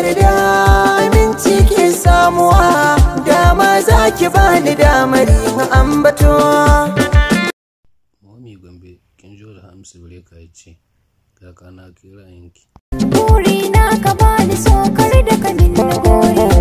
yarda aminci ke samuwa, dama za ki bani damar yin ambato. Momi Gombe kin jo da Hamsu Breka ya ce kaka na kira yanki. Burina ka bani so kar da ka min gori.